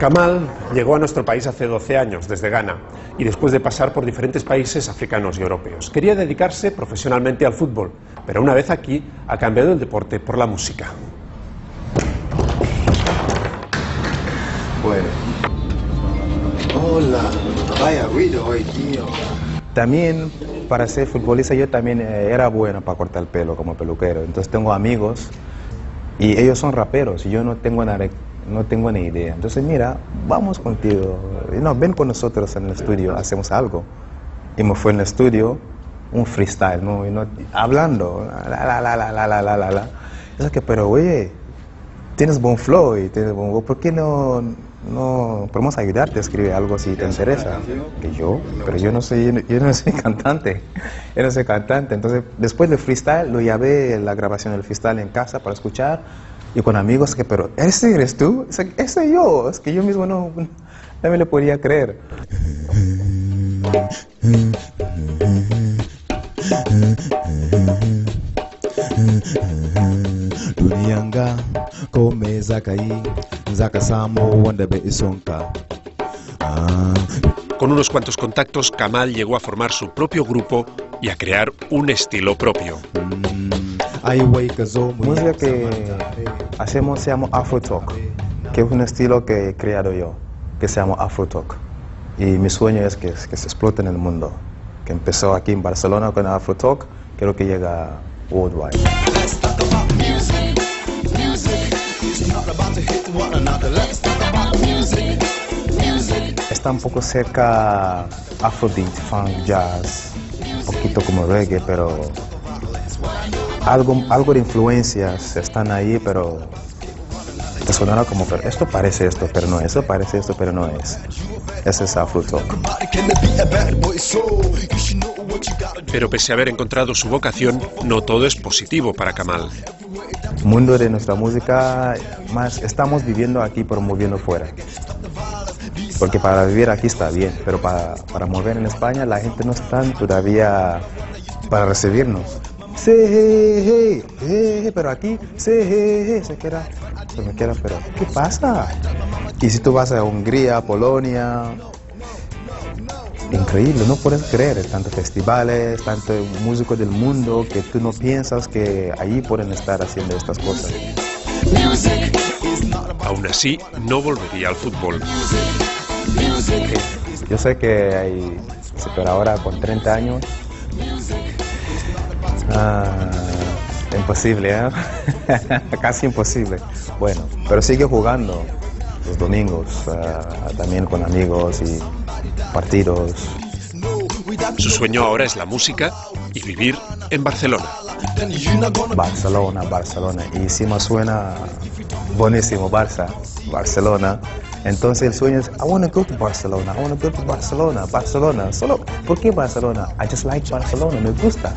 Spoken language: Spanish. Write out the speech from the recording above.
Kamal llegó a nuestro país hace 12 años, desde Ghana, y después de pasar por diferentes países africanos y europeos. Quería dedicarse profesionalmente al fútbol, pero una vez aquí ha cambiado el deporte por la música. Bueno. Hola, vaya ruido hoy, tío. También, para ser futbolista, yo también era bueno para cortar el pelo como peluquero. Entonces tengo amigos y ellos son raperos y yo no tengo ni idea. Entonces, mira, vamos contigo. No, ven con nosotros en el estudio, hacemos algo. Y me fue en el estudio, un freestyle, ¿no? Y no hablando, Es que, pero oye, tienes buen flow y tienes buen... ¿Por qué no podemos ayudarte a escribir algo si te interesa? Pero yo no soy cantante. Yo no soy cantante. Entonces, después del freestyle, lo llevé la grabación del freestyle en casa para escuchar. Y con amigos que, pero ¿ese eres tú? Ese soy yo. Es que yo mismo no me lo podía creer. Dunianga kome zakai zaka samo wanda be isonka. Con unos cuantos contactos, Kamal llegó a formar su propio grupo y a crear un estilo propio. Música que hacemos se llama Afro Talk, que es un estilo que he creado yo, que se llama Afro Talk. Y mi sueño es que se explote en el mundo. Que empezó aquí en Barcelona con Afro Talk, creo que llega worldwide. Está un poco cerca Afrobeat, funk, jazz, un poquito como reggae, pero algo de influencias están ahí, pero te sonará como, pero esto parece esto, pero no es, esto parece esto, pero no es. Ese es Afro Talk. Pero pese a haber encontrado su vocación, no todo es positivo para Kamal. El mundo de nuestra música, más estamos viviendo aquí, pero moviendo fuera. Porque para vivir aquí está bien, pero para mover en España la gente no está todavía para recibirnos. Sí, pero aquí, sí, se queda, pero ¿qué pasa? Y si tú vas a Hungría, Polonia, increíble, no puedes creer, tantos festivales, tantos músicos del mundo que tú no piensas que allí pueden estar haciendo estas cosas. Aún así, no volvería al fútbol. Yo sé que hay, pero ahora con 30 años, imposible, ¿eh? Casi imposible. Bueno, pero sigue jugando los domingos, también con amigos y partidos. Su sueño ahora es la música y vivir en Barcelona. Barcelona. Y encima suena buenísimo, Barcelona. Entonces el sueño es, I want to go to Barcelona. Solo, ¿por qué Barcelona? I just like Barcelona, me gusta.